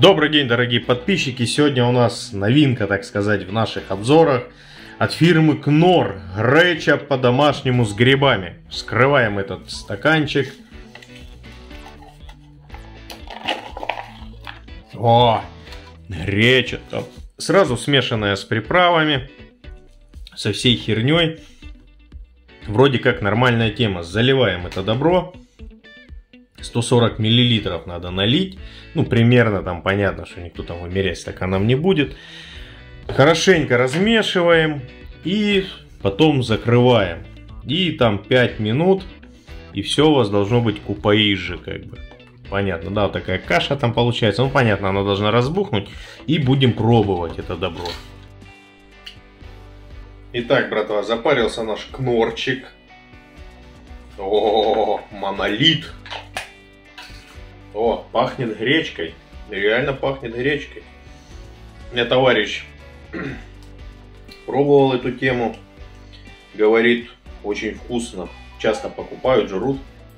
Добрый день, дорогие подписчики! Сегодня у нас новинка, так сказать, в наших обзорах от фирмы Knorr. Греча по-домашнему с грибами. Вскрываем этот стаканчик. О, греча. Сразу смешанная с приправами, со всей херней. Вроде как нормальная тема. Заливаем это добро. 140 миллилитров надо налить. Ну, примерно там понятно, что никто там вымерять стаканом не будет. Хорошенько размешиваем. И потом закрываем. И там 5 минут. И все у вас должно быть купаиже, как бы. Понятно, да, такая каша там получается. Ну, понятно, она должна разбухнуть. И будем пробовать это добро. Итак, братва, запарился наш кнорчик. О, монолит. О, пахнет гречкой. Реально пахнет гречкой. У меня товарищ пробовал эту тему. Говорит, очень вкусно. Часто покупают, жрут.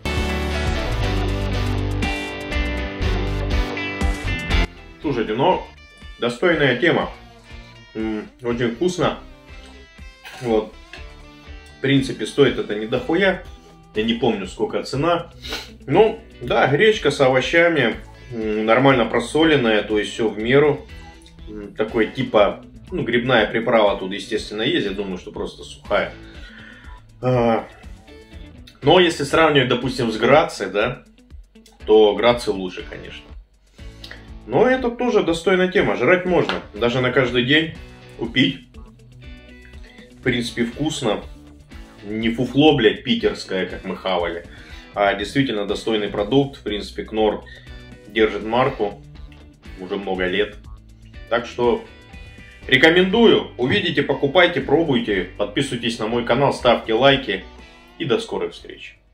Слушайте, но достойная тема. Очень вкусно. Вот. В принципе, стоит это не дохуя. Я не помню, сколько цена. Ну, да, гречка с овощами. Нормально просоленная, то есть все в меру. Такой типа, ну, грибная приправа тут, естественно, есть. Я думаю, что просто сухая. Но если сравнивать, допустим, с Грацией, да, то Грация лучше, конечно. Но это тоже достойная тема. Жрать можно. Даже на каждый день купить. В принципе, вкусно. Не фуфло, блядь, питерское, как мы хавали. А действительно достойный продукт. В принципе, Knorr держит марку уже много лет. Так что рекомендую. Увидите, покупайте, пробуйте. Подписывайтесь на мой канал, ставьте лайки. И до скорых встреч.